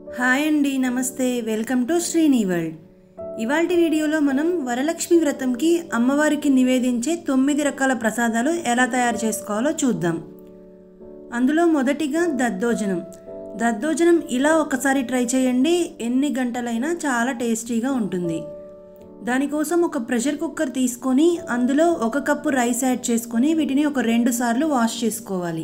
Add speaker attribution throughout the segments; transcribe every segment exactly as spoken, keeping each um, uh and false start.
Speaker 1: Hi అండి, నమస్తే. Welcome to Srini world. ఇవాల్టి వీడియోలో మనం వరలక్ష్మి వ్రతంకి అమ్మవారికి నివేదించే తొమ్మిది రకాల ప్రసాదాలు ఎలా తయారు చేసుకోవాలో చూద్దాం. అందులో మొదటిగా దద్దోజనం. దద్దోజనం ఇలా ఒకసారి ట్రై చేయండి, ఎన్ని గంటలైనా చాలా టేస్టీగా ఉంటుంది. దానికోసం ఒక ప్రెషర్ కుక్కర్ తీసుకొని అందులో ఒక కప్పు రైస్ యాడ్ చేసుకొని వీటిని ఒక రెండు సార్లు వాష్ చేసుకోవాలి.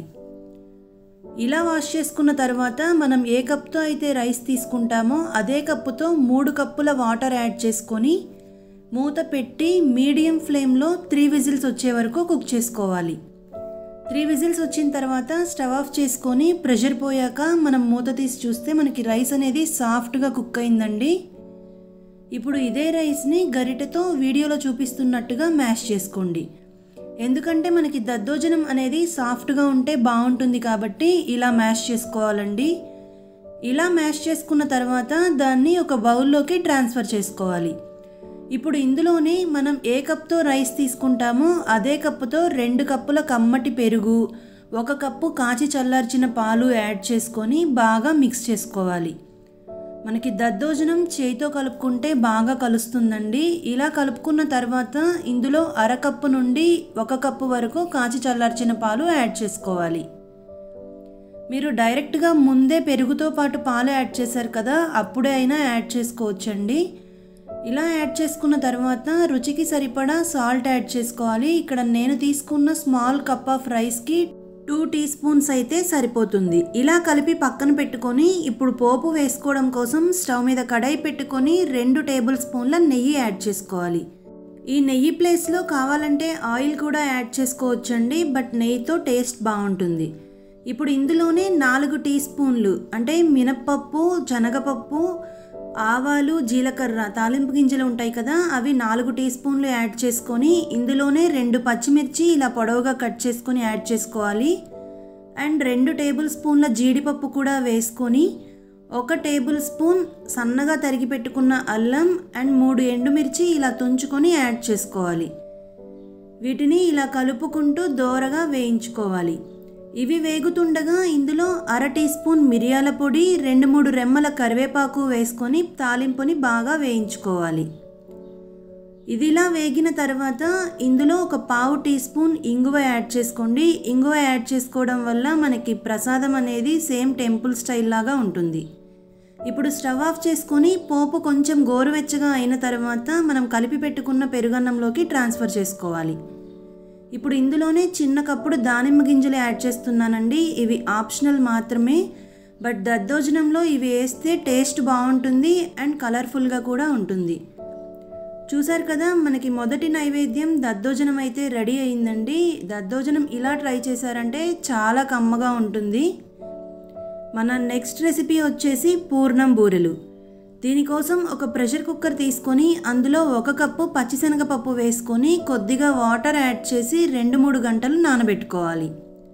Speaker 1: ఇలా వాష్ చేసుకున్న తర్వాత మనం ఏ కప్తో అయితే రైస్ తీసుకుంటామో అదే కప్పుతో మూడు కప్పుల వాటర్ యాడ్ చేసుకొని మూత పెట్టి మీడియం ఫ్లేమ్లో త్రీ విజిల్స్ వచ్చే వరకు కుక్ చేసుకోవాలి. త్రీ విజిల్స్ వచ్చిన తర్వాత స్టవ్ ఆఫ్ చేసుకొని ప్రెషర్ పోయాక మనం మూత తీసి చూస్తే మనకి రైస్ అనేది సాఫ్ట్గా కుక్ అయిందండి. ఇప్పుడు ఇదే రైస్ని గరిటెతో వీడియోలో చూపిస్తున్నట్టుగా మ్యాష్ చేసుకోండి. ఎందుకంటే మనకి దద్దోజనం అనేది సాఫ్ట్గా ఉంటే బాగుంటుంది కాబట్టి ఇలా మ్యాష్ చేసుకోవాలండి. ఇలా మ్యాష్ చేసుకున్న తర్వాత దాన్ని ఒక బౌల్లోకి ట్రాన్స్ఫర్ చేసుకోవాలి. ఇప్పుడు ఇందులోనే మనం ఏ కప్తో రైస్ తీసుకుంటామో అదే కప్పుతో రెండు కప్పుల కమ్మటి పెరుగు, ఒక కప్పు కాచి చల్లార్చిన పాలు యాడ్ చేసుకొని బాగా మిక్స్ చేసుకోవాలి. మనకి దద్దోజనం చేయితో కలుపుకుంటే బాగా కలుస్తుందండి. ఇలా కలుపుకున్న తర్వాత ఇందులో అరకప్పు నుండి ఒక కప్పు వరకు కాచి చల్లార్చిన పాలు యాడ్ చేసుకోవాలి. మీరు డైరెక్ట్గా ముందే పెరుగుతో పాటు పాలు యాడ్ చేశారు కదా, అప్పుడే అయినా యాడ్ చేసుకోవచ్చండి. ఇలా యాడ్ చేసుకున్న తర్వాత రుచికి సరిపడా సాల్ట్ యాడ్ చేసుకోవాలి. ఇక్కడ నేను తీసుకున్న స్మాల్ కప్ ఆఫ్ రైస్కి టూ టీ స్పూన్స్ అయితే సరిపోతుంది. ఇలా కలిపి పక్కన పెట్టుకొని ఇప్పుడు పోపు వేసుకోవడం కోసం స్టవ్ మీద కడాయి పెట్టుకొని రెండు టేబుల్ స్పూన్ల నెయ్యి యాడ్ చేసుకోవాలి. ఈ నెయ్యి ప్లేస్లో కావాలంటే ఆయిల్ కూడా యాడ్ చేసుకోవచ్చండి, బట్ నెయ్యితో టేస్ట్ బాగుంటుంది. ఇప్పుడు ఇందులోనే నాలుగు టీ స్పూన్లు అంటే మినప్పప్పు, శనగపప్పు, ఆవాలు, జీలకర్ర, తాలింపు గింజలు ఉంటాయి కదా, అవి నాలుగు టీ స్పూన్లు యాడ్ చేసుకొని ఇందులోనే రెండు పచ్చిమిర్చి ఇలా పొడవుగా కట్ చేసుకొని యాడ్ చేసుకోవాలి. అండ్ రెండు టేబుల్ స్పూన్ల జీడిపప్పు కూడా వేసుకొని ఒక టేబుల్ స్పూన్ సన్నగా తరిగి పెట్టుకున్న అల్లం అండ్ మూడు ఎండుమిర్చి ఇలా తుంచుకొని యాడ్ చేసుకోవాలి. వీటిని ఇలా కలుపుకుంటూ దోరగా వేయించుకోవాలి. ఇవి వేగుతుండగా ఇందులో అర టీ స్పూన్ మిరియాల పొడి, రెండు మూడు రెమ్మల కరివేపాకు వేసుకొని తాలింపుని బాగా వేయించుకోవాలి. ఇదిలా వేగిన తర్వాత ఇందులో ఒక పావు టీ స్పూన్ ఇంగువ యాడ్ చేసుకోండి. ఇంగువ యాడ్ చేసుకోవడం వల్ల మనకి ప్రసాదం అనేది సేమ్ టెంపుల్ స్టైల్ లాగా ఉంటుంది. ఇప్పుడు స్టవ్ ఆఫ్ చేసుకొని పోపు కొంచెం గోరువెచ్చగా అయిన తర్వాత మనం కలిపి పెట్టుకున్న పెరుగన్నంలోకి ట్రాన్స్ఫర్ చేసుకోవాలి. ఇప్పుడు ఇందులోనే చిన్న కప్పుడు దానిమ్మ గింజలు యాడ్ చేస్తున్నానండి. ఇవి ఆప్షనల్ మాత్రమే, బట్ దద్దోజనంలో ఇవి వేస్తే టేస్ట్ బాగుంటుంది అండ్ కలర్ఫుల్గా కూడా ఉంటుంది. చూసారు కదా, మనకి మొదటి నైవేద్యం దద్దోజనం అయితే రెడీ అయిందండి. దద్దోజనం ఇలా ట్రై చేశారంటే చాలా కమ్మగా ఉంటుంది. మన నెక్స్ట్ రెసిపీ వచ్చేసి పూర్ణం బూరెలు. దీనికోసం ఒక ప్రెషర్ కుక్కర్ తీసుకొని అందులో ఒక కప్పు పచ్చిశనగపప్పు వేసుకొని కొద్దిగా వాటర్ యాడ్ చేసి రెండు మూడు గంటలు నానబెట్టుకోవాలి.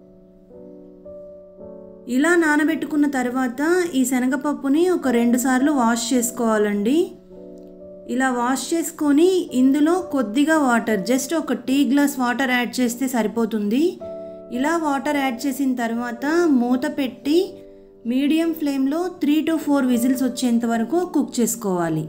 Speaker 1: ఇలా నానబెట్టుకున్న తర్వాత ఈ శనగపప్పుని ఒక రెండు సార్లు వాష్ చేసుకోవాలండి. ఇలా వాష్ చేసుకొని ఇందులో కొద్దిగా వాటర్, జస్ట్ ఒక టీ గ్లాస్ వాటర్ యాడ్ చేస్తే సరిపోతుంది. ఇలా వాటర్ యాడ్ చేసిన తర్వాత మూత పెట్టి మీడియం ఫ్లేమ్లో త్రీ టు ఫోర్ విజిల్స్ వచ్చేంత వరకు కుక్ చేసుకోవాలి.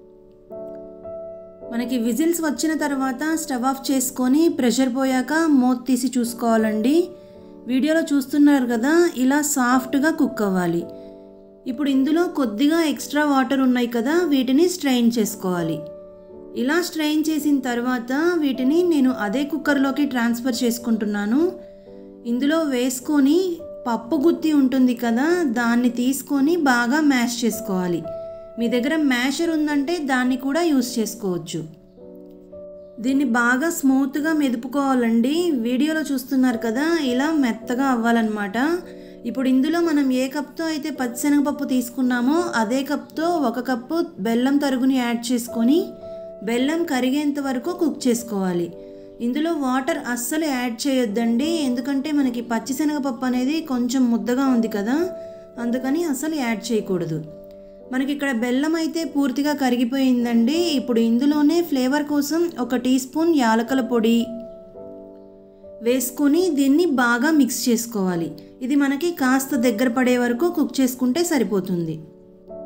Speaker 1: మనకి విజిల్స్ వచ్చిన తర్వాత స్టవ్ ఆఫ్ చేసుకొని ప్రెషర్ పోయాక మూత తీసి చూసుకోవాలండి. వీడియోలో చూస్తున్నారు కదా, ఇలా సాఫ్ట్గా కుక్ అవ్వాలి. ఇప్పుడు ఇందులో కొద్దిగా ఎక్స్ట్రా వాటర్ ఉన్నాయి కదా, వీటిని స్ట్రెయిన్ చేసుకోవాలి. ఇలా స్ట్రెయిన్ చేసిన తర్వాత వీటిని నేను అదే కుక్కర్లోకి ట్రాన్స్ఫర్ చేసుకుంటున్నాను. ఇందులో వేసుకొని పప్పు గుత్తి ఉంటుంది కదా, దాన్ని తీసుకొని బాగా మ్యాష్ చేసుకోవాలి. మీ దగ్గర మ్యాషర్ ఉందంటే దాన్ని కూడా యూస్ చేసుకోవచ్చు. దీన్ని బాగా స్మూత్గా మెదుపుకోవాలండి. వీడియోలో చూస్తున్నారు కదా, ఇలా మెత్తగా అవ్వాలన్నమాట. ఇప్పుడు ఇందులో మనం ఏ కప్తో అయితే పచ్చిశనగపప్పు తీసుకున్నామో అదే కప్తో ఒక కప్పు బెల్లం తరుగుని యాడ్ చేసుకొని బెల్లం కరిగేంత వరకు కుక్ చేసుకోవాలి. ఇందులో వాటర్ అస్సలు యాడ్ చేయొద్దండి, ఎందుకంటే మనకి పచ్చిశనగపప్పు అనేది కొంచెం ముద్దగా ఉంది కదా, అందుకని అస్సలు యాడ్ చేయకూడదు. మనకి ఇక్కడ బెల్లం అయితే పూర్తిగా కరిగిపోయిందండి. ఇప్పుడు ఇందులోనే ఫ్లేవర్ కోసం ఒక టీ స్పూన్ యాలకుల పొడి వేసుకొని దీన్ని బాగా మిక్స్ చేసుకోవాలి. ఇది మనకి కాస్త దగ్గర పడే వరకు కుక్ చేసుకుంటే సరిపోతుంది.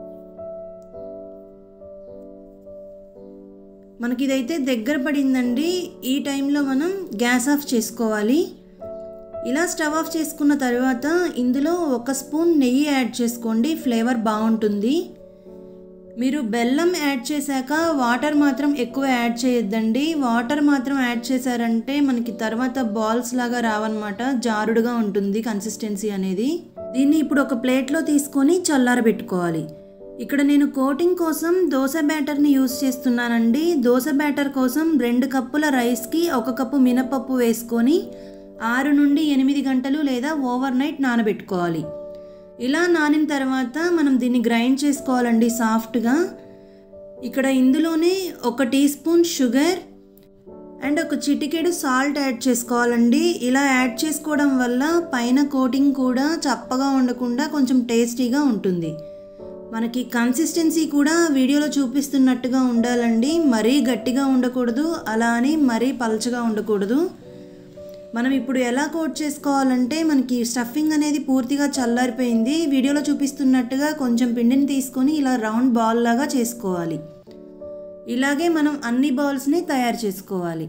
Speaker 1: మనకి ఇదైతే దగ్గర పడిందండి. ఈ టైంలో మనం గ్యాస్ ఆఫ్ చేసుకోవాలి. ఇలా స్టవ్ ఆఫ్ చేసుకున్న తర్వాత ఇందులో ఒక స్పూన్ నెయ్యి యాడ్ చేసుకోండి, ఫ్లేవర్ బాగుంటుంది. మీరు బెల్లం యాడ్ చేశాక వాటర్ మాత్రం ఎక్కువ యాడ్ చేయొద్దండి. వాటర్ మాత్రం యాడ్ చేశారంటే మనకి తర్వాత బాల్స్ లాగా రావన్నమాట, జారుడుగా ఉంటుంది కన్సిస్టెన్సీ అనేది. దీన్ని ఇప్పుడు ఒక ప్లేట్లో తీసుకొని చల్లారబెట్టుకోవాలి. ఇక్కడ నేను కోటింగ్ కోసం దోశ బ్యాటర్ని యూస్ చేస్తున్నానండి. దోశ బ్యాటర్ కోసం రెండు కప్పుల రైస్కి ఒక కప్పు మినపప్పు వేసుకొని ఆరు నుండి ఎనిమిది గంటలు లేదా ఓవర్ నైట్ నానబెట్టుకోవాలి. ఇలా నానిన తర్వాత మనం దీన్ని గ్రైండ్ చేసుకోవాలండి సాఫ్ట్గా. ఇక్కడ ఇందులోనే ఒక టీ స్పూన్ షుగర్ అండ్ ఒక చిటికెడు సాల్ట్ యాడ్ చేసుకోవాలండి. ఇలా యాడ్ చేసుకోవడం వల్ల పైన కోటింగ్ కూడా చప్పగా ఉండకుండా కొంచెం టేస్టీగా ఉంటుంది. మనకి కన్సిస్టెన్సీ కూడా వీడియోలో చూపిస్తున్నట్టుగా ఉండాలండి. మరీ గట్టిగా ఉండకూడదు, అలా అని మరీ పలచగా ఉండకూడదు. మనం ఇప్పుడు ఎలా కోట్ చేసుకోవాలంటే మనకి స్టఫింగ్ అనేది పూర్తిగా చల్లారిపోయింది. వీడియోలో చూపిస్తున్నట్టుగా కొంచెం పిండిని తీసుకొని ఇలా రౌండ్ బాల్ లాగా చేసుకోవాలి. ఇలాగే మనం అన్ని బాల్స్ని తయారు చేసుకోవాలి.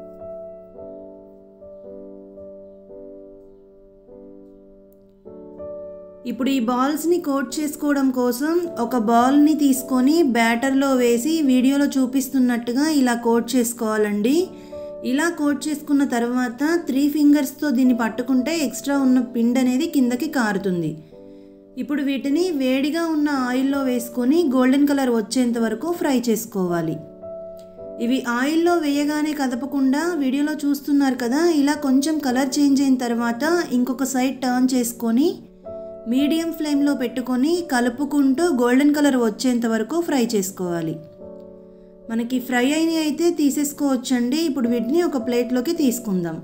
Speaker 1: ఇప్పుడు ఈ బాల్స్ని కోట్ చేసుకోవడం కోసం ఒక బాల్ని తీసుకొని బ్యాటర్లో వేసి వీడియోలో చూపిస్తున్నట్టుగా ఇలా కోట్ చేసుకోవాలండి. ఇలా కోట్ చేసుకున్న తర్వాత త్రీ ఫింగర్స్తో దీన్ని పట్టుకుంటే ఎక్స్ట్రా ఉన్న పిండి అనేది కిందకి కారుతుంది. ఇప్పుడు వీటిని వేడిగా ఉన్న ఆయిల్లో వేసుకొని గోల్డెన్ కలర్ వచ్చేంత వరకు ఫ్రై చేసుకోవాలి. ఇవి ఆయిల్లో వేయగానే కదపకుండా వీడియోలో చూస్తున్నారు కదా, ఇలా కొంచెం కలర్ చేంజ్ అయిన తర్వాత ఇంకొక సైడ్ టర్న్ చేసుకొని మీడియం ఫ్లేమ్లో పెట్టుకొని కలుపుకుంటూ గోల్డెన్ కలర్ వచ్చేంత వరకు ఫ్రై చేసుకోవాలి. మనకి ఫ్రై అయినవి అయితే తీసేసుకోవచ్చండి. ఇప్పుడు వీటిని ఒక ప్లేట్లోకి తీసుకుందాం.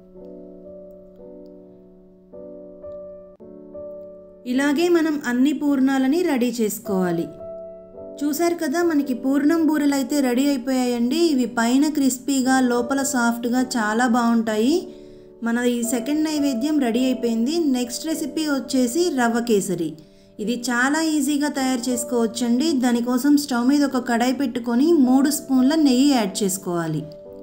Speaker 1: ఇలాగే మనం అన్ని పూర్ణాలని రెడీ చేసుకోవాలి. చూసారు కదా, మనకి పూర్ణం బూరెలు అయితే రెడీ అయిపోయాయండి. ఇవి పైన క్రిస్పీగా లోపల సాఫ్ట్గా చాలా బాగుంటాయి. మన ఈ సెకండ్ నైవేద్యం రెడీ అయిపోయింది. నెక్స్ట్ రెసిపీ వచ్చేసి రవ్వ కేసరి. ఇది చాలా ఈజీగా తయారు చేసుకోవచ్చండి. దానికోసం స్టవ్ మీద ఒక కడాయి పెట్టుకొని మూడు స్పూన్ల నెయ్యి యాడ్ చేసుకోవాలి.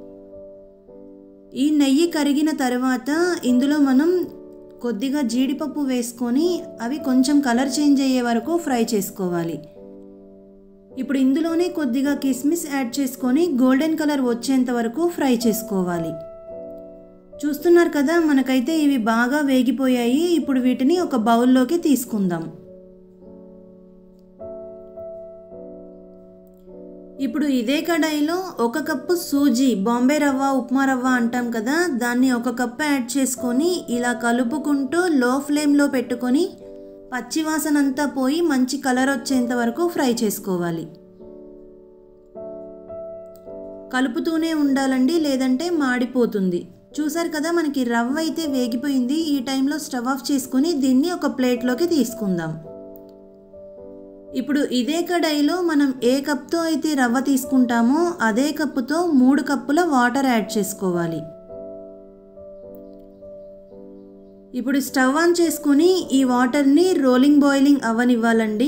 Speaker 1: ఈ నెయ్యి కరిగిన తర్వాత ఇందులో మనం కొద్దిగా జీడిపప్పు వేసుకొని అవి కొంచెం కలర్ చేంజ్ అయ్యే వరకు ఫ్రై చేసుకోవాలి. ఇప్పుడు ఇందులోనే కొద్దిగా కిస్మిస్ యాడ్ చేసుకొని గోల్డెన్ కలర్ వచ్చేంత వరకు ఫ్రై చేసుకోవాలి. చూస్తున్నారు కదా, మనకైతే ఇవి బాగా వేగిపోయాయి. ఇప్పుడు వీటిని ఒక బౌల్లోకి తీసుకుందాం. ఇప్పుడు ఇదే కడాయిలో ఒక కప్పు సూజీ, బాంబే రవ్వ, ఉప్మా రవ్వ అంటాం కదా, దాన్ని ఒక కప్పు యాడ్ చేసుకొని ఇలా కలుపుకుంటూ లో ఫ్లేమ్లో పెట్టుకొని పచ్చివాసన అంతా పోయి మంచి కలర్ వచ్చేంత వరకు ఫ్రై చేసుకోవాలి. కలుపుతూనే ఉండాలండి, లేదంటే మాడిపోతుంది. చూసారు కదా, మనకి రవ్వ అయితే వేగిపోయింది. ఈ టైంలో స్టవ్ ఆఫ్ చేసుకొని దీన్ని ఒక ప్లేట్లోకి తీసుకుందాం. ఇప్పుడు ఇదే కడాయిలో మనం ఏ కప్తో అయితే రవ్వ తీసుకుంటామో అదే కప్పుతో మూడు కప్పుల వాటర్ యాడ్ చేసుకోవాలి. ఇప్పుడు స్టవ్ ఆన్ చేసుకొని ఈ వాటర్ని రోలింగ్ బాయిలింగ్ అవ్వనివ్వాలండి.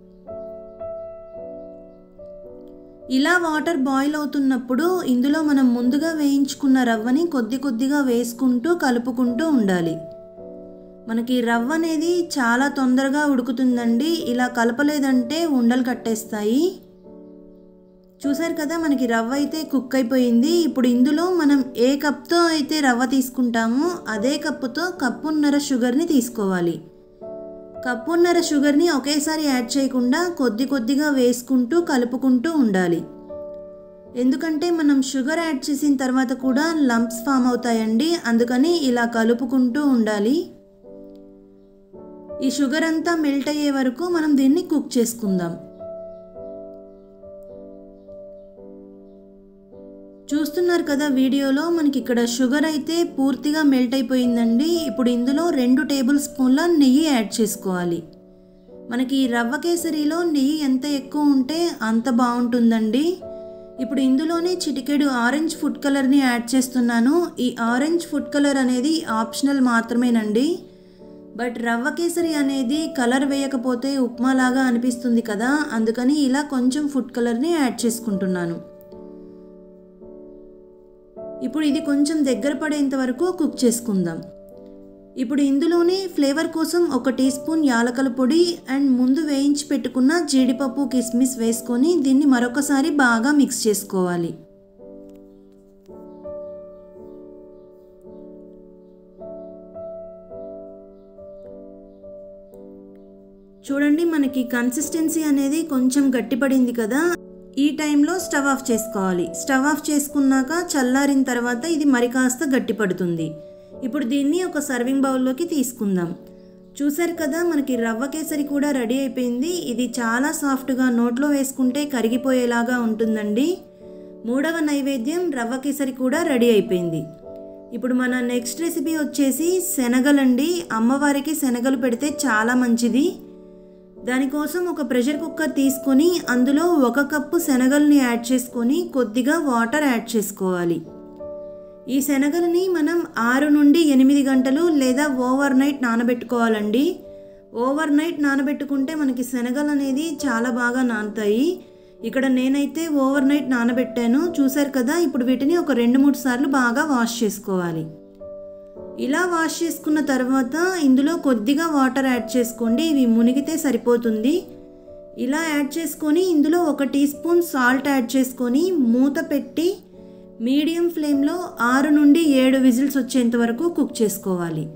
Speaker 1: ఇలా వాటర్ బాయిల్ అవుతున్నప్పుడు ఇందులో మనం ముందుగా వేయించుకున్న రవ్వని కొద్ది కొద్దిగా వేసుకుంటూ కలుపుకుంటూ ఉండాలి. మనకి రవ్వ అనేది చాలా తొందరగా ఉడుకుతుందండి. ఇలా కలపలేదంటే ఉండలు కట్టేస్తాయి. చూసారు కదా, మనకి రవ్వ అయితే కుక్ అయిపోయింది. ఇప్పుడు ఇందులో మనం ఏ కప్తో అయితే రవ్వ తీసుకుంటామో అదే కప్పుతో కప్పున్నర షుగర్ని తీసుకోవాలి. కప్పున్నర షుగర్ని ఒకేసారి యాడ్ చేయకుండా కొద్ది కొద్దిగా వేసుకుంటూ కలుపుకుంటూ ఉండాలి. ఎందుకంటే మనం షుగర్ యాడ్ చేసిన తర్వాత కూడా లంప్స్ ఫామ్ అవుతాయండి. అందుకని ఇలా కలుపుకుంటూ ఉండాలి. ఈ షుగర్ అంతా మెల్ట్ అయ్యే వరకు మనం దీన్ని కుక్ చేసుకుందాం. చూస్తున్నారు కదా వీడియోలో, మనకి ఇక్కడ షుగర్ అయితే పూర్తిగా మెల్ట్ అయిపోయిందండి. ఇప్పుడు ఇందులో రెండు టేబుల్ స్పూన్ల నెయ్యి యాడ్ చేసుకోవాలి. మనకి రవ్వ కేసరిలో నెయ్యి ఎంత ఎక్కువ ఉంటే అంత బాగుంటుందండి. ఇప్పుడు ఇందులోనే చిటికెడు ఆరెంజ్ ఫుడ్ కలర్ని యాడ్ చేస్తున్నాను. ఈ ఆరెంజ్ ఫుడ్ కలర్ అనేది ఆప్షనల్ మాత్రమేనండి. బట్ రవ్వ కేసరి అనేది కలర్ వేయకపోతే ఉప్మాలాగా అనిపిస్తుంది కదా, అందుకని ఇలా కొంచెం ఫుడ్ కలర్ని యాడ్ చేసుకుంటున్నాను. ఇప్పుడు ఇది కొంచెం దగ్గర పడేంత వరకు కుక్ చేసుకుందాం. ఇప్పుడు ఇందులోనే ఫ్లేవర్ కోసం ఒక టీ స్పూన్ యాలకల పొడి అండ్ ముందు వేయించి పెట్టుకున్న జీడిపప్పు కిస్మిస్ వేసుకొని దీన్ని మరొకసారి బాగా మిక్స్ చేసుకోవాలి. చూడండి, మనకి కన్సిస్టెన్సీ అనేది కొంచెం గట్టిపడింది కదా. ఈ టైంలో స్టవ్ ఆఫ్ చేసుకోవాలి. స్టవ్ ఆఫ్ చేసుకున్నాక చల్లారిన తర్వాత ఇది మరి కాస్త గట్టిపడుతుంది. ఇప్పుడు దీన్ని ఒక సర్వింగ్ బౌల్లోకి తీసుకుందాం. చూసారు కదా, మనకి రవ్వ కేసరి కూడా రెడీ అయిపోయింది. ఇది చాలా సాఫ్ట్గా నోట్లో వేసుకుంటే కరిగిపోయేలాగా ఉంటుందండి. మూడవ నైవేద్యం రవ్వ కేసరి కూడా రెడీ అయిపోయింది. ఇప్పుడు మన నెక్స్ట్ రెసిపీ వచ్చేసి శనగలండి. అమ్మవారికి శనగలు పెడితే చాలా మంచిది. దానికోసం ఒక ప్రెషర్ కుక్కర్ తీసుకొని అందులో ఒక కప్పు శనగల్ని యాడ్ చేసుకొని కొద్దిగా వాటర్ యాడ్ చేసుకోవాలి. ఈ శనగలని మనం ఆరు నుండి ఎనిమిది గంటలు లేదా ఓవర్ నైట్ నానబెట్టుకోవాలండి. ఓవర్ నైట్ నానబెట్టుకుంటే మనకి శనగలు అనేది చాలా బాగా నానుతాయి. ఇక్కడ నేనైతే ఓవర్ నైట్ నానబెట్టాను. చూసారు కదా, ఇప్పుడు వీటిని ఒక రెండు మూడు సార్లు బాగా వాష్ చేసుకోవాలి. ఇలా వాష్ చేసుకున్న తర్వాత ఇందులో కొద్దిగా వాటర్ యాడ్ చేసుకోండి. ఇవి మునిగితే సరిపోతుంది. ఇలా యాడ్ చేసుకొని ఇందులో ఒక టీ స్పూన్ సాల్ట్ యాడ్ చేసుకొని మూత పెట్టి మీడియం ఫ్లేమ్లో ఆరు నుండి ఏడు విజిల్స్ వచ్చేంత వరకు కుక్ చేసుకోవాలి.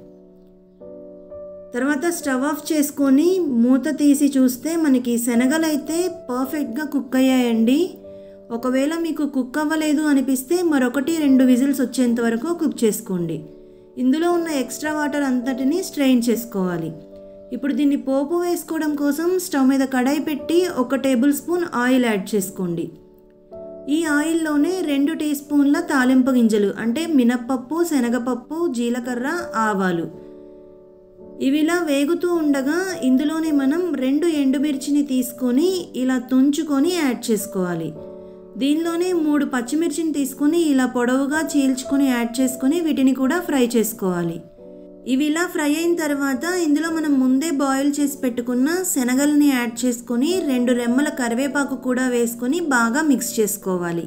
Speaker 1: తర్వాత స్టవ్ ఆఫ్ చేసుకొని మూత తీసి చూస్తే మనకి శనగలు అయితే పర్ఫెక్ట్గా కుక్ అయ్యాయండి. ఒకవేళ మీకు కుక్ అవ్వలేదు అనిపిస్తే మరొకటి రెండు విజిల్స్ వచ్చేంత వరకు కుక్ చేసుకోండి. ఇందులో ఉన్న ఎక్స్ట్రా వాటర్ అంతటిని స్ట్రెయిన్ చేసుకోవాలి. ఇప్పుడు దీన్ని పోపు వేసుకోవడం కోసం స్టవ్ మీద కడాయి పెట్టి ఒక టేబుల్ స్పూన్ ఆయిల్ యాడ్ చేసుకోండి. ఈ ఆయిల్లోనే రెండు టీ స్పూన్ల తాలింపు గింజలు అంటే మినప్పప్పు, శనగపప్పు, జీలకర్ర, ఆవాలు ఇవిలా వేగుతూ ఉండగా ఇందులోనే మనం రెండు ఎండుమిర్చిని తీసుకొని ఇలా తుంచుకొని యాడ్ చేసుకోవాలి. దీనిలోనే మూడు పచ్చిమిర్చిని తీసుకొని ఇలా పొడవుగా చీల్చుకొని యాడ్ చేసుకొని వీటిని కూడా ఫ్రై చేసుకోవాలి. ఇవి ఇలా ఫ్రై అయిన తర్వాత ఇందులో మనం ముందే బాయిల్ చేసి పెట్టుకున్న శనగల్ని యాడ్ చేసుకొని రెండు రెమ్మల కరివేపాకు కూడా వేసుకొని బాగా మిక్స్ చేసుకోవాలి.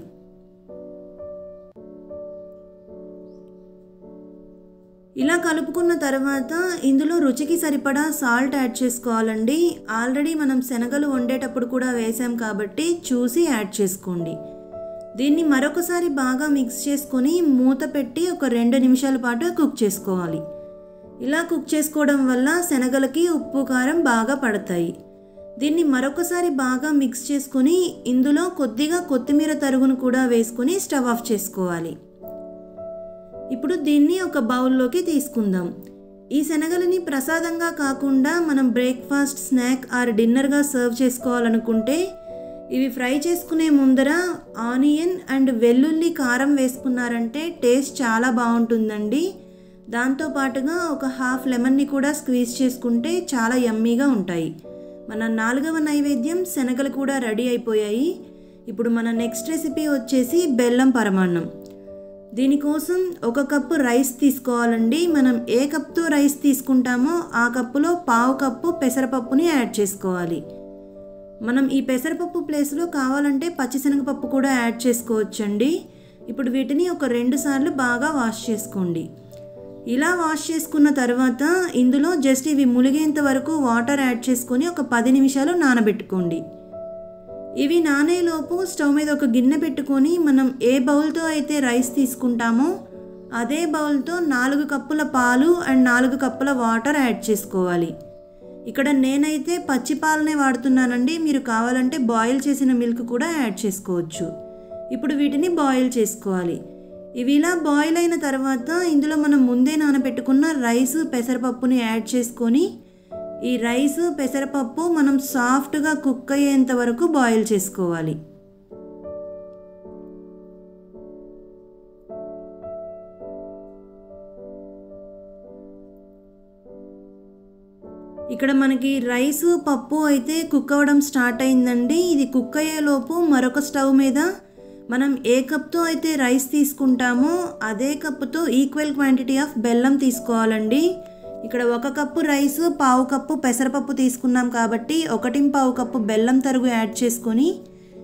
Speaker 1: ఇలా కలుపుకున్న తర్వాత ఇందులో రుచికి సరిపడా సాల్ట్ యాడ్ చేసుకోవాలండి. ఆల్రెడీ మనం శనగలు వండేటప్పుడు కూడా వేసాం కాబట్టి చూసి యాడ్ చేసుకోండి. దీన్ని మరొకసారి బాగా మిక్స్ చేసుకొని మూత పెట్టి ఒక రెండు నిమిషాల పాటు కుక్ చేసుకోవాలి. ఇలా కుక్ చేసుకోవడం వల్ల శనగలకి ఉప్పు కారం బాగా పడతాయి. దీన్ని మరొకసారి బాగా మిక్స్ చేసుకొని ఇందులో కొద్దిగా కొత్తిమీర తరుగును కూడా వేసుకొని స్టవ్ ఆఫ్ చేసుకోవాలి. ఇప్పుడు దీన్ని ఒక బౌల్లోకి తీసుకుందాం. ఈ శనగలని ప్రసాదంగా కాకుండా మనం బ్రేక్ఫాస్ట్, స్నాక్ ఆర్ డిన్నర్గా సర్వ్ చేసుకోవాలనుకుంటే ఇవి ఫ్రై చేసుకునే ముందర ఆనియన్ అండ్ వెల్లుల్లి కారం వేసుకున్నారంటే టేస్ట్ చాలా బాగుంటుందండి. దాంతోపాటుగా ఒక హాఫ్ లెమన్ని కూడా స్క్వీజ్ చేసుకుంటే చాలా యమ్మీగా ఉంటాయి. మన నాలుగవ నైవేద్యం శనగలు కూడా రెడీ అయిపోయాయి. ఇప్పుడు మన నెక్స్ట్ రెసిపీ వచ్చేసి బెల్లం పరమాన్నం. దీనికోసం ఒక కప్పు రైస్ తీసుకోవాలండి. మనం ఏ కప్తో రైస్ తీసుకుంటామో ఆ కప్పులో పావు కప్పు పెసరపప్పుని యాడ్ చేసుకోవాలి. మనం ఈ పెసరపప్పు ప్లేస్లో కావాలంటే పచ్చిశనగపప్పు కూడా యాడ్ చేసుకోవచ్చండి. ఇప్పుడు వీటిని ఒక రెండు సార్లు బాగా వాష్ చేసుకోండి. ఇలా వాష్ చేసుకున్న తర్వాత ఇందులో జస్ట్ ఇవి ములిగేంత వరకు వాటర్ యాడ్ చేసుకొని ఒక పది నిమిషాలు నానబెట్టుకోండి. ఇవి నానేలోపు స్టవ్ మీద ఒక గిన్నె పెట్టుకొని మనం ఏ బౌల్తో అయితే రైస్ తీసుకుంటామో అదే బౌల్తో నాలుగు కప్పుల పాలు అండ్ నాలుగు కప్పుల వాటర్ యాడ్ చేసుకోవాలి. ఇక్కడ నేనైతే పచ్చి పాలనే వాడుతున్నానండి. మీరు కావాలంటే బాయిల్ చేసిన మిల్క్ కూడా యాడ్ చేసుకోవచ్చు. ఇప్పుడు వీటిని బాయిల్ చేసుకోవాలి. ఇవి ఇలా బాయిల్ అయిన తర్వాత ఇందులో మనం ముందే నానబెట్టుకున్న రైస్, పెసరపప్పుని యాడ్ చేసుకొని ఈ రైస్, పెసరపప్పు మనం సాఫ్ట్గా కుక్ అయ్యేంత వరకు బాయిల్ చేసుకోవాలి. ఇక్కడ మనకి రైస్, పప్పు అయితే కుక్ అవ్వడం స్టార్ట్ అయిందండి. ఇది కుక్ అయ్యేలోపు మరొక స్టవ్ మీద మనం ఏ కప్తో అయితే రైస్ తీసుకుంటామో అదే కప్పుతో ఈక్వల్ క్వాంటిటీ ఆఫ్ బెల్లం తీసుకోవాలండి. ఇక్కడ ఒక కప్పు రైస్, పావు కప్పు పెసరపప్పు తీసుకున్నాం కాబట్టి ఒకటి పావు కప్పు బెల్లం తరుగు యాడ్ చేసుకొని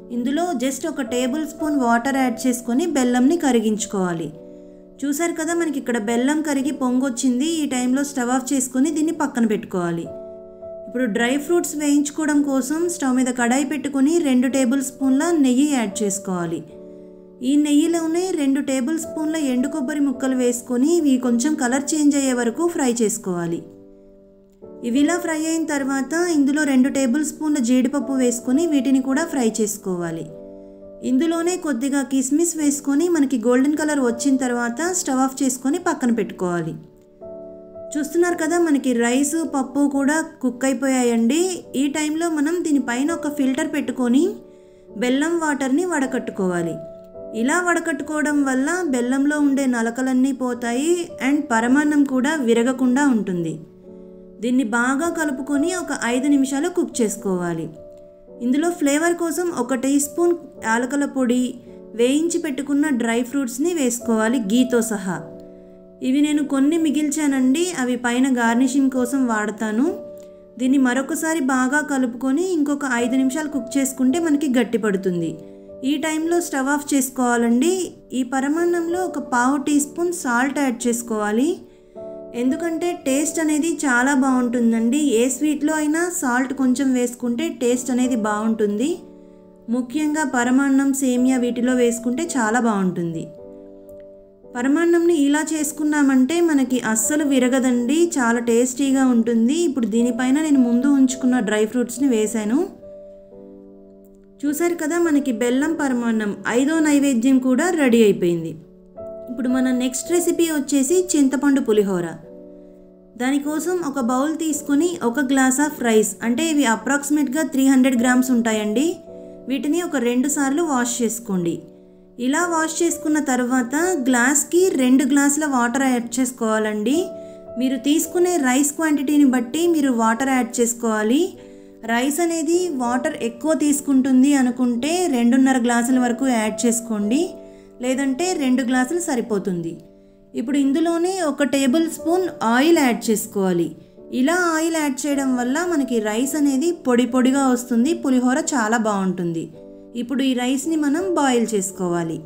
Speaker 1: ఇందులో జస్ట్ ఒక టేబుల్ స్పూన్ వాటర్ యాడ్ చేసుకొని బెల్లంని కరిగించుకోవాలి. చూసారు కదా, మనకి ఇక్కడ బెల్లం కరిగి పొంగొచ్చింది. ఈ టైంలో స్టవ్ ఆఫ్ చేసుకొని దీన్ని పక్కన పెట్టుకోవాలి. ఇప్పుడు డ్రై ఫ్రూట్స్ వేయించుకోవడం కోసం స్టవ్ మీద కడాయి పెట్టుకొని రెండు టేబుల్ స్పూన్ల నెయ్యి యాడ్ చేసుకోవాలి. ఈ నెయ్యిలోనే రెండు టేబుల్ స్పూన్ల ఎండు కొబ్బరి ముక్కలు వేసుకొని ఇవి కొంచెం కలర్ చేంజ్ అయ్యే వరకు ఫ్రై చేసుకోవాలి. ఇవి ఇలా ఫ్రై అయిన తర్వాత ఇందులో రెండు టేబుల్ స్పూన్ల జీడిపప్పు వేసుకొని వీటిని కూడా ఫ్రై చేసుకోవాలి. ఇందులోనే కొద్దిగా కిస్మిస్ వేసుకొని మనకి గోల్డెన్ కలర్ వచ్చిన తర్వాత స్టవ్ ఆఫ్ చేసుకొని పక్కన పెట్టుకోవాలి. చూస్తున్నారు కదా, మనకి రైస్ పప్పు కూడా కుక్ అయిపోయాయండి. ఈ టైంలో మనం దీనిపైన ఒక ఫిల్టర్ పెట్టుకొని బెల్లం వాటర్ని వడకట్టుకోవాలి. ఇలా వడకట్టుకోవడం వల్ల బెల్లంలో ఉండే నలకలన్నీ పోతాయి అండ్ పరమాన్నం కూడా విరగకుండా ఉంటుంది. దీన్ని బాగా కలుపుకొని ఒక ఐదు నిమిషాలు కుక్ చేసుకోవాలి. ఇందులో ఫ్లేవర్ కోసం ఒక టీ స్పూన్ యాలకుల పొడి, వేయించి పెట్టుకున్న డ్రై ఫ్రూట్స్ని వేసుకోవాలి గీతో సహా. ఇవి నేను కొన్ని మిగిల్చానండి, అవి పైన గార్నిషింగ్ కోసం వాడతాను. దీన్ని మరొకసారి బాగా కలుపుకొని ఇంకొక ఐదు నిమిషాలు కుక్ చేసుకుంటే మనకి గట్టి పడుతుంది. ఈ టైంలో స్టవ్ ఆఫ్ చేసుకోవాలండి. ఈ పరమాన్నంలో ఒక పావు టీ స్పూన్ సాల్ట్ యాడ్ చేసుకోవాలి. ఎందుకంటే టేస్ట్ అనేది చాలా బాగుంటుందండి. ఏ స్వీట్లో అయినా సాల్ట్ కొంచెం వేసుకుంటే టేస్ట్ అనేది బాగుంటుంది. ముఖ్యంగా పరమాన్నం, సేమియా వీటిలో వేసుకుంటే చాలా బాగుంటుంది. పరమాన్నంని ఇలా చేసుకున్నామంటే మనకి అస్సలు విరగదండి, చాలా టేస్టీగా ఉంటుంది. ఇప్పుడు దీనిపైన నేను ముందు ఉంచుకున్న డ్రై ఫ్రూట్స్ని వేశాను. చూసారు కదా, మనకి బెల్లం పరమాన్నం ఐదో నైవేద్యం కూడా రెడీ అయిపోయింది. ఇప్పుడు మన నెక్స్ట్ రెసిపీ వచ్చేసి చింతపండు పులిహోర. దానికోసం ఒక బౌల్ తీసుకొని ఒక గ్లాస్ ఆఫ్ రైస్, అంటే ఇవి అప్రాక్సిమేట్గా త్రీ హండ్రెడ్ గ్రామ్స్ ఉంటాయండి, వీటిని ఒక రెండు సార్లు వాష్ చేసుకోండి. ఇలా వాష్ చేసుకున్న తర్వాత గ్లాస్కి రెండు గ్లాసుల వాటర్ యాడ్ చేసుకోవాలండి. మీరు తీసుకునే రైస్ క్వాంటిటీని బట్టి మీరు వాటర్ యాడ్ చేసుకోవాలి. రైస్ అనేది వాటర్ ఎక్కువ తీసుకుంటుంది అనుకుంటే రెండున్నర గ్లాసుల వరకు యాడ్ చేసుకోండి, లేదంటే రెండు గ్లాసులు సరిపోతుంది. ఇప్పుడు ఇందులోనే ఒక టేబుల్ స్పూన్ ఆయిల్ యాడ్ చేసుకోవాలి. ఇలా ఆయిల్ యాడ్ చేయడం వల్ల మనకి రైస్ అనేది పొడి పొడిగా వస్తుంది, పులిహోర చాలా బాగుంటుంది. ఇప్పుడు ఈ రైస్ని మనం బాయిల్ చేసుకోవాలి.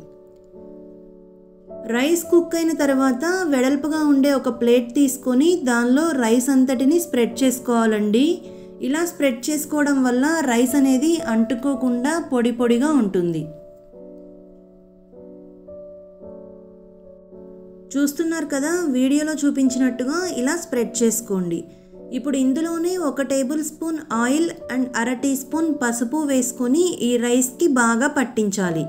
Speaker 1: రైస్ కుక్ అయిన తర్వాత వెడల్పుగా ఉండే ఒక ప్లేట్ తీసుకొని దానిలో రైస్ అంతటిని స్ప్రెడ్ చేసుకోవాలండి. ఇలా స్ప్రెడ్ చేసుకోవడం వల్ల రైస్ అనేది అంటుకోకుండా పొడి పొడిగా ఉంటుంది. చూస్తున్నారు కదా, వీడియోలో చూపించినట్టుగా ఇలా స్ప్రెడ్ చేసుకోండి. ఇప్పుడు ఇందులోనే ఒక టేబుల్ స్పూన్ ఆయిల్ అండ్ అర టీ స్పూన్ పసుపు వేసుకొని ఈ రైస్కి బాగా పట్టించాలి.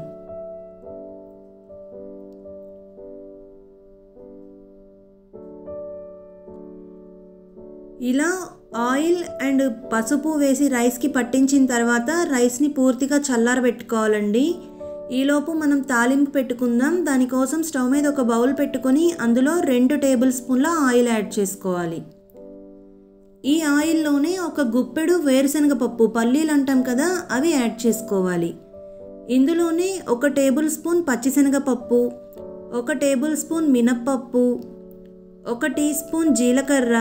Speaker 1: ఇలా ఆయిల్ అండ్ పసుపు వేసి రైస్కి పట్టించిన తర్వాత రైస్ని పూర్తిగా చల్లారబెట్టుకోవాలండి. ఈలోపు మనం తాలింపు పెట్టుకుందాం. దానికోసం స్టవ్ మీద ఒక బౌల్ పెట్టుకొని అందులో రెండు టేబుల్ స్పూన్ల ఆయిల్ యాడ్ చేసుకోవాలి. ఈ ఆయిల్లోనే ఒక గుప్పెడు వేరుశనగ పప్పు, పల్లీలు అంటాం కదా, అవి యాడ్ చేసుకోవాలి. ఇందులోనే ఒక టేబుల్ స్పూన్ పచ్చిశనగపప్పు, ఒక టేబుల్ స్పూన్ మినప్పప్పు, ఒక టీ స్పూన్ జీలకర్ర,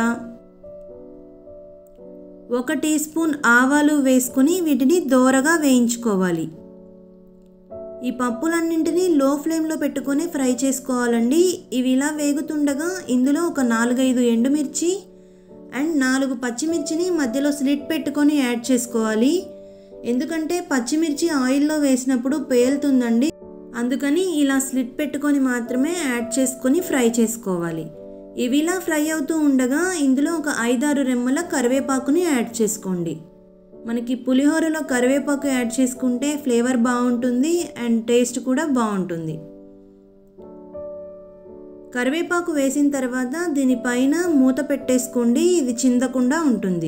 Speaker 1: ఒక టీ స్పూన్ ఆవాలు వేసుకుని వీటిని దోరగా వేయించుకోవాలి. ఈ పప్పులన్నింటినీ లో ఫ్లేమ్లో పెట్టుకొని ఫ్రై చేసుకోవాలండి. ఇవి ఇలా వేగుతుండగా ఇందులో ఒక నాలుగైదు ఎండుమిర్చి అండ్ నాలుగు పచ్చిమిర్చిని మధ్యలో స్లిట్ పెట్టుకొని యాడ్ చేసుకోవాలి. ఎందుకంటే పచ్చిమిర్చి ఆయిల్లో వేసినప్పుడు పేలుతుందండి, అందుకని ఇలా స్లిట్ పెట్టుకొని మాత్రమే యాడ్ చేసుకొని ఫ్రై చేసుకోవాలి. ఇవి ఇలా ఫ్రై అవుతూ ఉండగా ఇందులో ఒక ఐదారు రెమ్మల కరివేపాకుని యాడ్ చేసుకోండి. మనకి పులిహోరలో కరివేపాకు యాడ్ చేసుకుంటే ఫ్లేవర్ బాగుంటుంది అండ్ టేస్ట్ కూడా బాగుంటుంది. కరివేపాకు వేసిన తర్వాత దీనిపైన మూత పెట్టేసుకోండి, ఇది చిందకుండా ఉంటుంది.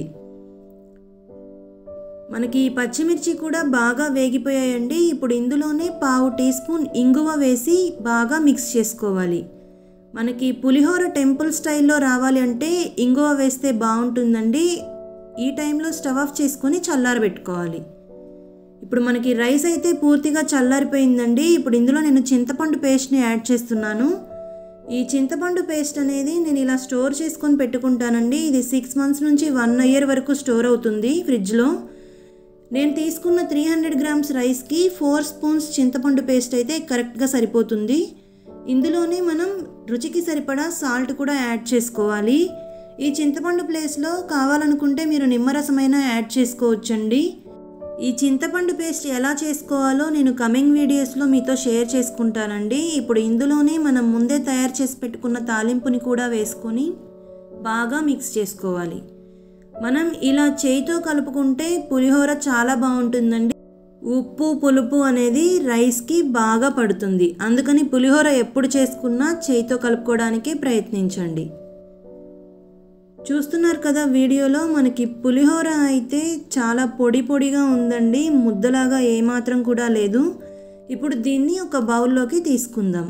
Speaker 1: మనకి పచ్చిమిర్చి కూడా బాగా వేగిపోయాయండి. ఇప్పుడు ఇందులోనే పావు టీ స్పూన్ ఇంగువ వేసి బాగా మిక్స్ చేసుకోవాలి. మనకి పులిహోర టెంపుల్ స్టైల్లో రావాలి అంటే ఇంగువ వేస్తే బాగుంటుందండి. ఈ టైంలో స్టవ్ ఆఫ్ చేసుకొని చల్లారబెట్టుకోవాలి. ఇప్పుడు మనకి రైస్ అయితే పూర్తిగా చల్లారిపోయిందండి. ఇప్పుడు ఇందులో నేను చింతపండు పేస్ట్ని యాడ్ చేస్తున్నాను. ఈ చింతపండు పేస్ట్ అనేది నేను ఇలా స్టోర్ చేసుకొని పెట్టుకుంటానండి. ఇది సిక్స్ మంత్స్ నుంచి వన్ ఇయర్ వరకు స్టోర్ అవుతుంది ఫ్రిడ్జ్లో. నేను తీసుకున్న త్రీ హండ్రెడ్ గ్రామ్స్ రైస్కి ఫోర్ స్పూన్స్ చింతపండు పేస్ట్ అయితే కరెక్ట్గా సరిపోతుంది. ఇందులోనే మనం రుచికి సరిపడా సాల్ట్ కూడా యాడ్ చేసుకోవాలి. ఈ చింతపండు ప్లేస్లో కావాలనుకుంటే మీరు నిమ్మరసమైనా యాడ్ చేసుకోవచ్చండి. ఈ చింతపండు పేస్ట్ ఎలా చేసుకోవాలో నేను కమింగ్ వీడియోస్లో మీతో షేర్ చేసుకుంటానండి. ఇప్పుడు ఇందులోనే మనం ముందే తయారు చేసి పెట్టుకున్న తాలింపుని కూడా వేసుకొని బాగా మిక్స్ చేసుకోవాలి. మనం ఇలా చేయితో కలుపుకుంటే పులిహోర చాలా బాగుంటుందండి. ఉప్పు పులుపు అనేది రైస్కి బాగా పడుతుంది. అందుకని పులిహోర ఎప్పుడు చేసుకున్నా చేయితో కలుపుకోవడానికి ప్రయత్నించండి. చూస్తున్నారు కదా వీడియోలో మనకి పులిహోర అయితే చాలా పొడి పొడిగా ఉందండి. ముద్దలాగా ఏమాత్రం కూడా లేదు. ఇప్పుడు దీన్ని ఒక బౌల్లోకి తీసుకుందాం.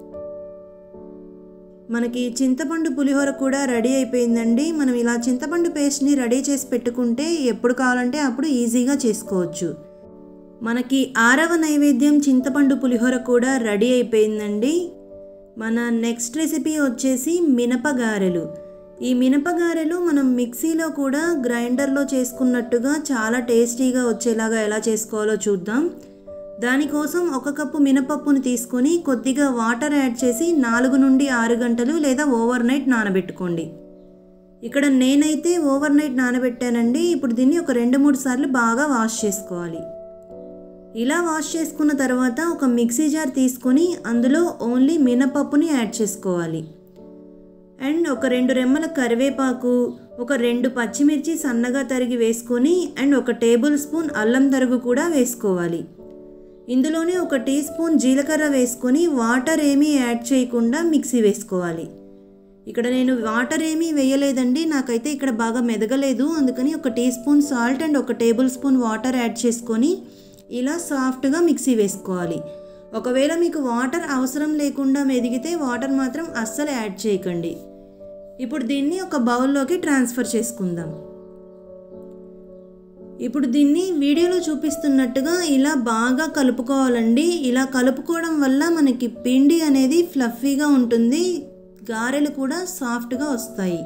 Speaker 1: మనకి చింతపండు పులిహోర కూడా రెడీ అయిపోయిందండి. మనం ఇలా చింతపండు పేస్ట్ని రెడీ చేసి పెట్టుకుంటే ఎప్పుడు కావాలంటే అప్పుడు ఈజీగా చేసుకోవచ్చు. మనకి ఆరవ నైవేద్యం చింతపండు పులిహోర కూడా రెడీ అయిపోయిందండి. మన నెక్స్ట్ రెసిపీ వచ్చేసి మినపగారెలు. ఈ మినపగారెలు మనం మిక్సీలో కూడా గ్రైండర్లో చేసుకున్నట్టుగా చాలా టేస్టీగా వచ్చేలాగా ఎలా చేసుకోవాలో చూద్దాం. దానికోసం ఒక కప్పు మినపప్పును తీసుకొని కొద్దిగా వాటర్ యాడ్ చేసి నాలుగు నుండి ఆరు గంటలు లేదా ఓవర్ నైట్ నానబెట్టుకోండి. ఇక్కడ నేనైతే ఓవర్ నైట్ నానబెట్టానండి. ఇప్పుడు దీన్ని ఒక రెండు మూడు సార్లు బాగా వాష్ చేసుకోవాలి. ఇలా వాష్ చేసుకున్న తర్వాత ఒక మిక్సీ జార్ తీసుకొని అందులో ఓన్లీ మినపప్పుని యాడ్ చేసుకోవాలి. అండ్ ఒక రెండు రెమ్మల కరివేపాకు, ఒక రెండు పచ్చిమిర్చి సన్నగా తరిగి వేసుకొని అండ్ ఒక టేబుల్ స్పూన్ అల్లం తరుగు కూడా వేసుకోవాలి. ఇందులోనే ఒక టీ స్పూన్ జీలకర్ర వేసుకొని వాటర్ ఏమీ యాడ్ చేయకుండా మిక్సీ వేసుకోవాలి. ఇక్కడ నేను వాటర్ ఏమీ వేయలేదండి. నాకైతే ఇక్కడ బాగా మెదగలేదు. అందుకని ఒక టీ స్పూన్ సాల్ట్ అండ్ ఒక టేబుల్ స్పూన్ వాటర్ యాడ్ చేసుకొని ఇలా సాఫ్ట్గా మిక్సీ వేసుకోవాలి. ఒకవేళ మీకు వాటర్ అవసరం లేకుండా మెదిగితే వాటర్ మాత్రం అస్సలు యాడ్ చేయకండి. ఇప్పుడు దీన్ని ఒక బౌల్లోకి ట్రాన్స్ఫర్ చేసుకుందాం. ఇప్పుడు దీన్ని వీడియోలో చూపిస్తున్నట్టుగా ఇలా బాగా కలుపుకోవాలండి. ఇలా కలుపుకోవడం వల్ల మనకి పిండి అనేది ఫ్లఫీగా ఉంటుంది. గారెలు కూడా సాఫ్ట్గా వస్తాయి.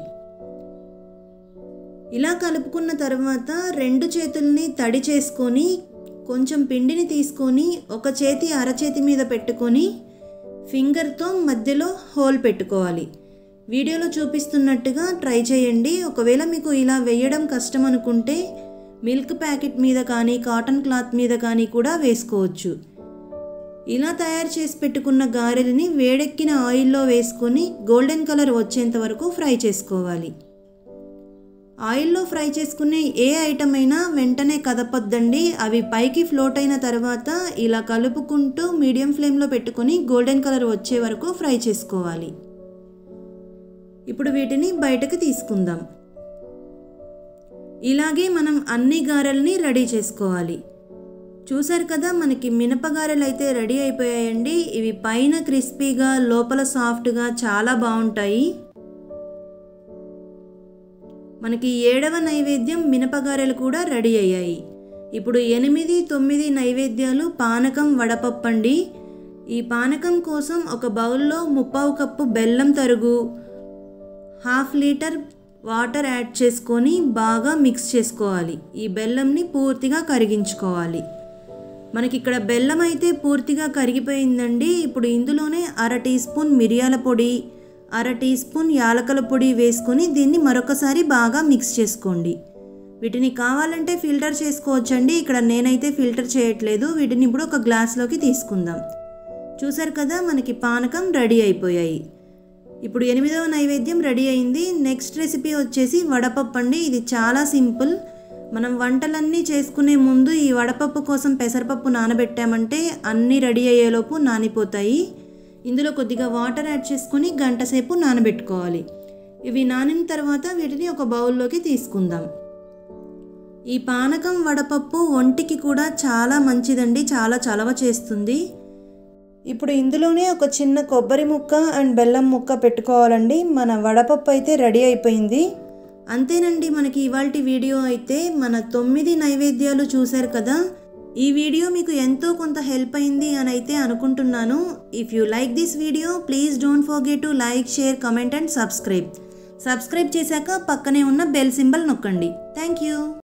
Speaker 1: ఇలా కలుపుకున్న తర్వాత రెండు చేతుల్ని తడి చేసుకొని కొంచెం పిండిని తీసుకొని ఒక చేతి అరచేతి మీద పెట్టుకొని ఫింగర్తో మధ్యలో హోల్ పెట్టుకోవాలి. వీడియోలో చూపిస్తున్నట్టుగా ట్రై చేయండి. ఒకవేళ మీకు ఇలా వేయడం కష్టం అనుకుంటే మిల్క్ ప్యాకెట్ మీద కానీ కాటన్ క్లాత్ మీద కానీ కూడా వేసుకోవచ్చు. ఇలా తయారు చేసి పెట్టుకున్న గారెలని వేడెక్కిన ఆయిల్లో వేసుకొని గోల్డెన్ కలర్ వచ్చేంత వరకు ఫ్రై చేసుకోవాలి. ఆయిల్లో ఫ్రై చేసుకునే ఏ ఐటమ్ అయినా వెంటనే కదపొద్దండి. అవి పైకి ఫ్లోట్ అయిన తర్వాత ఇలా కలుపుకుంటూ మీడియం ఫ్లేమ్లో పెట్టుకొని గోల్డెన్ కలర్ వచ్చే వరకు ఫ్రై చేసుకోవాలి. ఇప్పుడు వీటిని బయటకు తీసుకుందాం. ఇలాగే మనం అన్ని గారెలని రెడీ చేసుకోవాలి. చూసారు కదా మనకి మినపగారెలు అయితే రెడీ అయిపోయాయండి. ఇవి పైన క్రిస్పీగా లోపల సాఫ్ట్గా చాలా బాగుంటాయి. మనకి ఏడవ నైవేద్యం మినపగారెలు కూడా రెడీ అయ్యాయి. ఇప్పుడు ఎనిమిది తొమ్మిది నైవేద్యాలు పానకం వడపప్పండి. ఈ పానకం కోసం ఒక బౌల్లో ముప్పావు కప్పు బెల్లం తరుగు, హాఫ్ లీటర్ వాటర్ యాడ్ చేసుకొని బాగా మిక్స్ చేసుకోవాలి. ఈ బెల్లంని పూర్తిగా కరిగించుకోవాలి. మనకి ఇక్కడ బెల్లం అయితే పూర్తిగా కరిగిపోయిందండి. ఇప్పుడు ఇందులోనే అర టీ స్పూన్ మిరియాల పొడి, అర టీ స్పూన్ యాలకల పొడి వేసుకొని దీన్ని మరొకసారి బాగా మిక్స్ చేసుకోండి. వీటిని కావాలంటే ఫిల్టర్ చేసుకోవచ్చండి. ఇక్కడ నేనైతే ఫిల్టర్ చేయట్లేదు. వీటిని ఇప్పుడు ఒక గ్లాస్లోకి తీసుకుందాం. చూసారు కదా మనకి పానకం రెడీ అయిపోయాయి. ఇప్పుడు ఎనిమిదవ నైవేద్యం రెడీ అయింది. నెక్స్ట్ రెసిపీ వచ్చేసి వడపప్పు అండి. ఇది చాలా సింపుల్. మనం వంటలన్నీ చేసుకునే ముందు ఈ వడపప్పు కోసం పెసరపప్పు నానబెట్టామంటే అన్నీ రెడీ అయ్యేలోపు నానిపోతాయి. ఇందులో కొద్దిగా వాటర్ యాడ్ చేసుకొని గంట సేపు నానబెట్టుకోవాలి. ఇవి నానిన తర్వాత వీటిని ఒక బౌల్లోకి తీసుకుందాం. ఈ పానకం వడపప్పు ఒంటికి కూడా చాలా మంచిదండి. చాలా చలవ చేస్తుంది. ఇప్పుడు ఇందులోనే ఒక చిన్న కొబ్బరి ముక్క అండ్ బెల్లం ముక్క పెట్టుకోవాలండి. మన వడపప్పు అయితే రెడీ అయిపోయింది. అంతేనండి మనకి ఇవాల్టి వీడియో అయితే మన తొమ్మిది నైవేద్యాలు చూశారు కదా. ఈ వీడియో మీకు ఎంతో కొంత హెల్ప్ అయింది అని అయితే అనుకుంటున్నాను. If you like this video please don't forget to like, share, comment and subscribe. Subscribe చేశాక పక్కనే ఉన్న బెల్ సింబల్ నొక్కండి. Thank you.